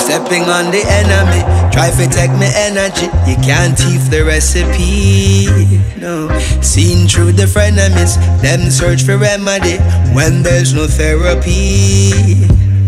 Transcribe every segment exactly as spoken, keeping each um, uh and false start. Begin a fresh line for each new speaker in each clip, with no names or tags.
Stepping on the enemy, try to take me energy. You can't thief the recipe, no. Seen through the frenemies, them search for remedy when there's no therapy.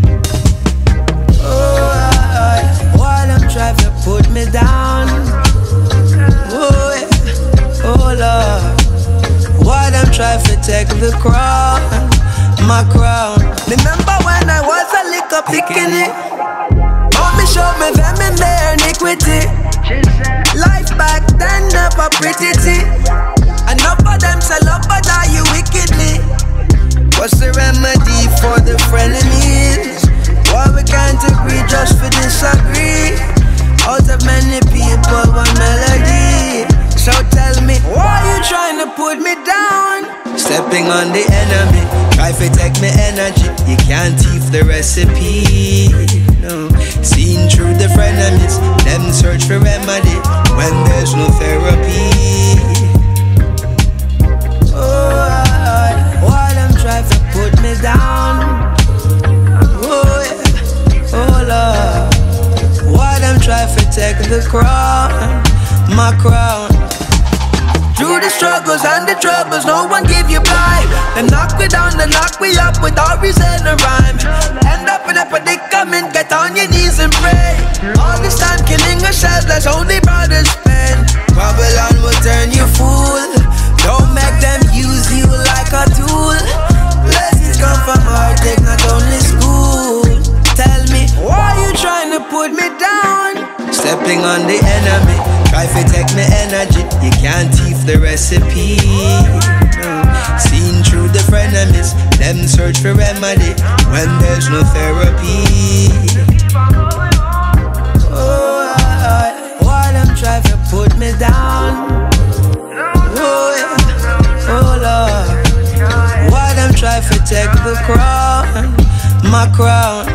Oh, while them try to put me down, oh, yeah. Oh Lord, while them try to take the crown, my crown. Remember when I was a little picking Mommy showed me them in their iniquity. Life back then never pretty tea. Enough of them sell up but die you wickedly. What's the remedy for the frenemies? Why we can't agree just for disagree? Out of many people one melody. So tell me, why you trying to put me down? Stepping on the enemy, try to take me energy. You can't thief the recipe, no. Seen through the frenemies, them search for remedy when there's no therapy. Oh, why them try to put me down? Oh, yeah. Oh Lord, why them try to take the crown, my crown? Through the struggles and the troubles, no one give you blind. Them knock me down, they knock me up without reason or rhyme. End up in a predicament, get on your knees and pray. All this time killing yourself, that's only brothers spend. Babylon will turn you fool. Don't make them use you like a tool. Blessings come from heartache, not only school. Tell me, why you trying to put me down? Stepping on the enemy, try to take me energy. You can't thief the recipe, no. Seen through the frenemies, them search for remedy when there's no therapy. Oh, why them try to put me down? Oh, yeah. Oh Lord, why them try to take the crown, my crown?